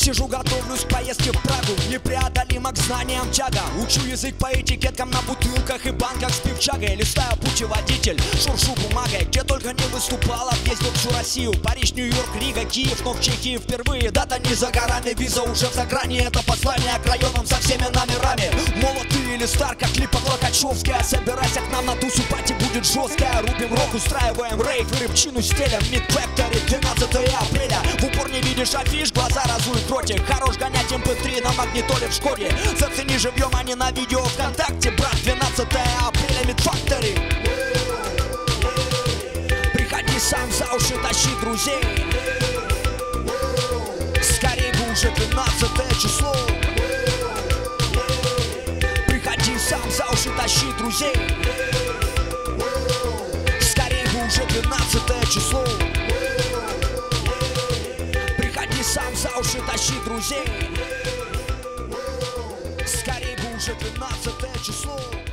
Сижу, готовлюсь к поездке в Прагу, непреодолима к знаниям тяга. Учу язык по этикеткам на бутылках и банках с пивчагой. Листаю путеводитель, шуршу бумагой. Где только не выступала, ездил всю Россию. Париж, Нью-Йорк, Рига, Киев, но в Чехии впервые. Дата не за горами, виза уже в заграни. Это послание к районам со всеми номерами. Молод ты или стар, как Липа Локачевская. Собирайся к нам на тусу, пати будет жесткая. Рубим рок, устраиваем рейв и рыбчину стелем. Мид-фэктори, 12 апреля. В упор не видишь афиш, глаза разуют ротик. Хорош гонять MP3 на магнитоле в Шкоде. Зацени живьем, а не на видео ВКонтакте. Брат, 12 апреля, Мид-фэктори. Приходи сам, за уши тащи друзей. Скорей бы уже 12 число. Приходи сам, за уши тащи друзей. Скорей бы уже 12 число. Приходи сам, за уши тащи друзей. Скорей бы уже 12 число.